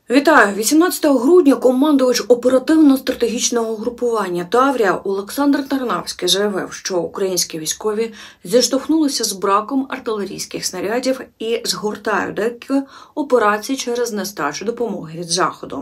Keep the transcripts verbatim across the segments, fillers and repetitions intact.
Вітаю! вісімнадцятого грудня командувач оперативно-стратегічного групування «Таврія» Олександр Тарнавський заявив, що українські військові зіштовхнулися з браком артилерійських снарядів і згортають деякі операції через нестачу допомоги від Заходу.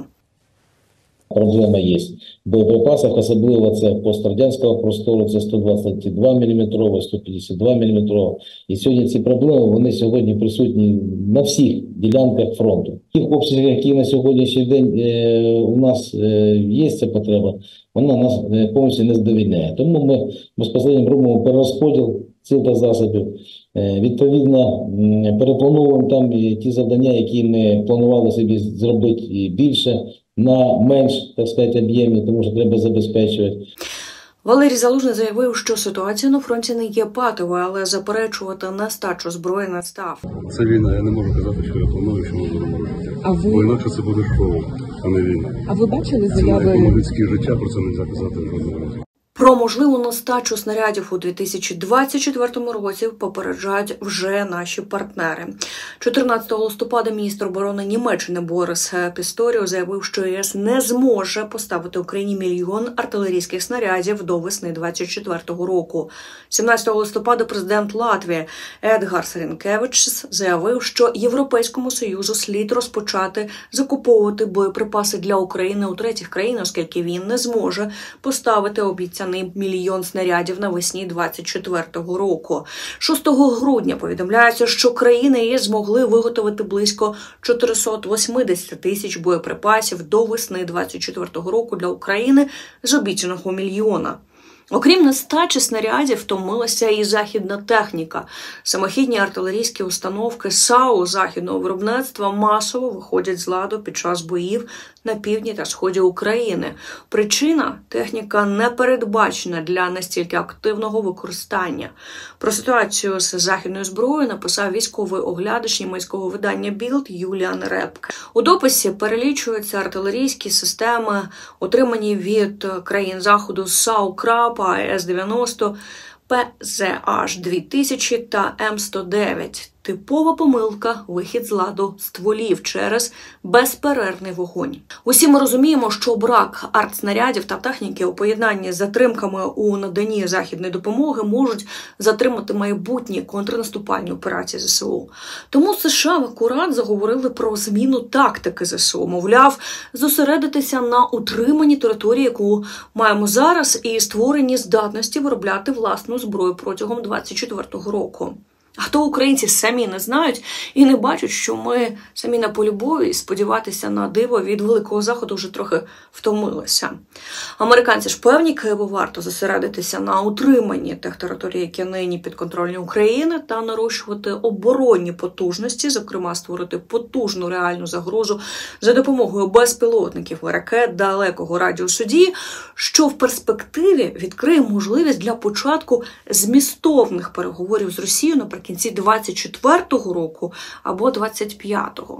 Проблема є в боєприпасах, особливо це пострадянського простору, це сто двадцять два міліметровий, сто п'ятдесят два міліметровий. І сьогодні ці проблеми, вони сьогодні присутні на всіх ділянках фронту. Тих обсягів, які на сьогоднішній день е, у нас е, є ця потреба, вона нас е, повністю не задовольняє. Тому ми безпосередньо робимо перерозподіл сил та засобів. Е, відповідно, переплановуємо там ті завдання, які ми планували собі зробити більше, на менш, так сказати, об'ємі, тому що треба забезпечувати. Валерій Залужний заявив, що ситуація на фронті не є патовою, але заперечувати нестачу зброї не став. Це війна, я не можу казати, що я планую, що можу робити. А ви... Бо інакше це буде шоу, а не війна. А ви бачили заяви? Це людське життя, про це не можна казати в жодному разі. Про можливу нестачу снарядів у дві тисячі двадцять четвертому році попереджають вже наші партнери. чотирнадцятого листопада міністр оборони Німеччини Борис Пісторіо заявив, що ЄС не зможе поставити Україні мільйон артилерійських снарядів до весни двадцять четвертого року. сімнадцятого листопада президент Латвії Едгарс Рінкевичс заявив, що Європейському Союзу слід розпочати закуповувати боєприпаси для України у третіх країн, оскільки він не зможе поставити обіцяні мільйон снарядів навесні двадцять четвертого року. шостого грудня повідомляється, що країни ЄС змогли виготовити близько чотириста вісімдесят тисяч боєприпасів до весни двадцять четвертого року для України з обіцяного мільйона. Окрім нестачі снарядів, втомилася і західна техніка. Самохідні артилерійські установки САУ західного виробництва масово виходять з ладу під час боїв на півдні та сході України. Причина – техніка не передбачена для настільки активного використання. Про ситуацію з західною зброєю написав військовий оглядач німецького видання Білд Юліан Репке. У дописі перелічуються артилерійські системи, отримані від країн Заходу САУ «Краб», А С дев'яносто, П З Аш дві тисячі та М сто дев'ять. Типова помилка – вихід з ладу стволів через безперервний вогонь. Усі ми розуміємо, що брак артснарядів та техніки у поєднанні з затримками у наданні західної допомоги можуть затримати майбутні контрнаступальні операції З С У. Тому США акурат заговорили про зміну тактики З С У. Мовляв, зосередитися на утриманні території, яку маємо зараз, і створенні здатності виробляти власну зброю протягом двадцять четвертого року. А то українці самі не знають і не бачать, що ми самі на полі бою і сподіватися на диво від Великого Заходу вже трохи втомилися. Американці ж певні, Києву варто зосередитися на утриманні тих територій, які нині підконтрольні України, та нарощувати оборонні потужності, зокрема створити потужну реальну загрозу за допомогою безпілотників і ракет далекого радіусу дії, що в перспективі відкриє можливість для початку змістовних переговорів з Росією наприкінці кінці двадцять четвертого року або двадцять п'ятого.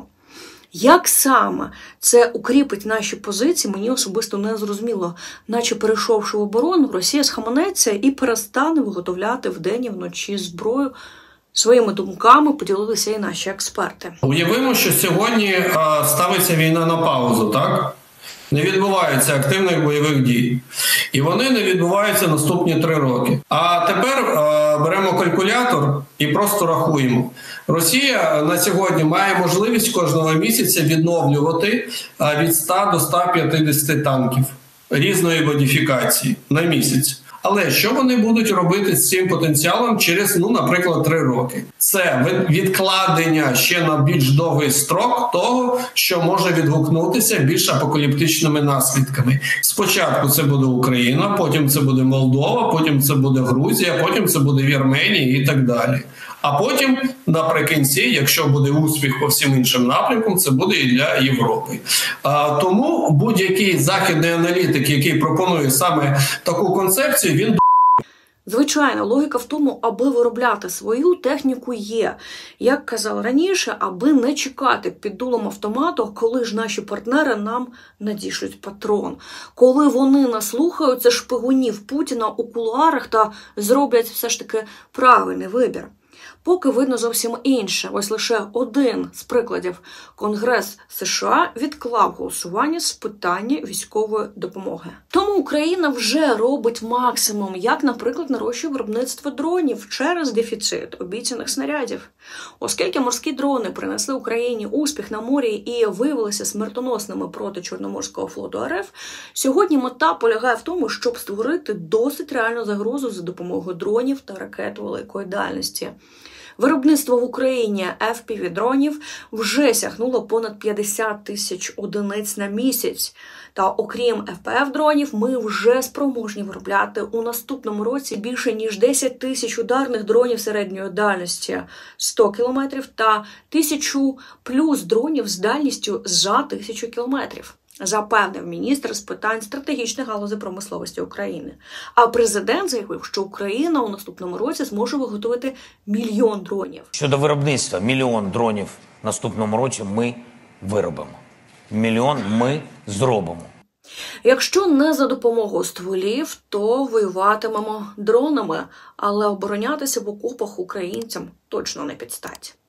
Як саме це укріпить наші позиції, мені особисто не зрозуміло. Наче перейшовши в оборону, Росія схаменеться і перестане виготовляти вдень і вночі зброю. Своїми думками поділилися і наші експерти. Уявимо, що сьогодні е, ставиться війна на паузу, так? Не відбувається активних бойових дій. І вони не відбуваються наступні три роки. А тепер е, беремо калькулятор і просто рахуємо. Росія на сьогодні має можливість кожного місяця відновлювати е, від ста до ста п'ятдесяти танків різної модифікації на місяць. Але що вони будуть робити з цим потенціалом через, ну, наприклад, три роки? Це відкладення ще на більш довгий строк того, що може відгукнутися більш апокаліптичними наслідками. Спочатку це буде Україна, потім це буде Молдова, потім це буде Грузія, потім це буде Вірменія і так далі. А потім, наприкінці, якщо буде успіх по всім іншим напрямкам, це буде і для Європи. А, тому будь-який західний аналітик, який пропонує саме таку концепцію, він... Звичайно, логіка в тому, аби виробляти свою техніку є. Як казав раніше, аби не чекати під дулом автомату, коли ж наші партнери нам надішлють патрон. Коли вони наслухаються шпигунів Путіна у кулуарах та зроблять все ж таки правильний вибір. поки видно зовсім інше. Ось лише один з прикладів. Конгрес США відклав голосування з питання військової допомоги. Тому Україна вже робить максимум, як, наприклад, нарощує виробництво дронів через дефіцит обіцяних снарядів. Оскільки морські дрони принесли Україні успіх на морі і виявилися смертоносними проти Чорноморського флоту РФ, сьогодні мета полягає в тому, щоб створити досить реальну загрозу за допомогою дронів та ракет великої дальності. Виробництво в Україні еф пі ві-дронів вже сягнуло понад п'ятдесят тисяч одиниць на місяць. Та окрім еф пі еф-дронів, ми вже спроможні виробляти у наступному році більше ніж десять тисяч ударних дронів середньої дальності сто кілометрів та тисячу плюс дронів з дальністю за тисячу кілометрів. Запевнив міністр з питань стратегічних галузей промисловості України. А президент заявив, що Україна у наступному році зможе виготовити мільйон дронів. Щодо виробництва, мільйон дронів в наступному році ми виробимо. Мільйон ми зробимо. Якщо не за допомогою стволів, то воюватимемо дронами, але оборонятися в окопах українцям точно не під стать.